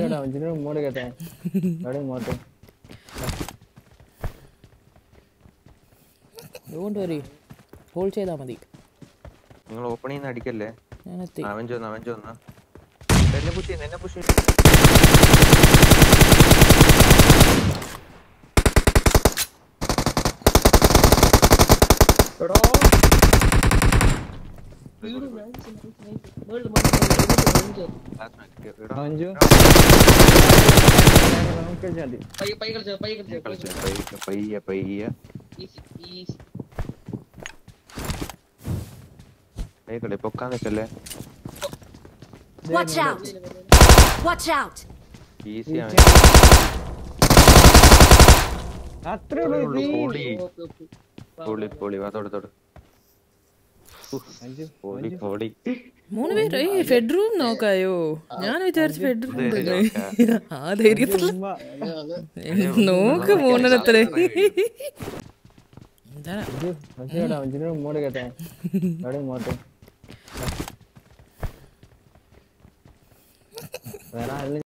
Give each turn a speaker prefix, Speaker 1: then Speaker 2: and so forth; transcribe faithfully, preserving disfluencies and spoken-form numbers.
Speaker 1: അഞ്ചിനോട് അഞ്ചിനോട് mode കേട്ടെ അവിടെ മോട്ടെ
Speaker 2: don't worry hold ചെയ്താ മതി
Speaker 3: നിങ്ങൾ ഓപ്പൺ ചെയ്യുന്ന അടിക്കല്ലേ
Speaker 2: ഞാനെത്തി
Speaker 3: അവൻ ചോന്ന് അവൻ ചോന്ന് എന്നെ പുഷ് ചെയ്യുന്നു എന്നെ പുഷ്
Speaker 4: എടാ
Speaker 1: അഞ്ചു നമുക്ക് മതി
Speaker 4: പയ്യെ പയ്യെ കളിച്ചോ പയ്യെ കളിച്ചോ
Speaker 3: പയ്യ പയ്യ പയ്യ
Speaker 4: ഈസി ഈസി
Speaker 3: പയ്യ കളി പൊക്കാൻ നിൽക്കല്ലേ
Speaker 5: Watch out! Watch out!
Speaker 3: Easy ആണ്
Speaker 1: അത്രേ
Speaker 3: പൊളി പൊളി പൊളി വാ തൊട് തൊട് പൊളി പൊളി
Speaker 2: മൂന്ന് പേര് ഈ ബെഡ്റൂം നോക്കായോ ഞാൻ വിചാരിച്ചു ബെഡ്റൂം ആ ധൈര്യത്തിൽ നോക്ക് മൂന്നെണ്ണത്തില് എന്താ
Speaker 1: അഞ്ചിനോട് മോഡ് കേട്ടെ അവിടെ മോട്ടെ വേറെ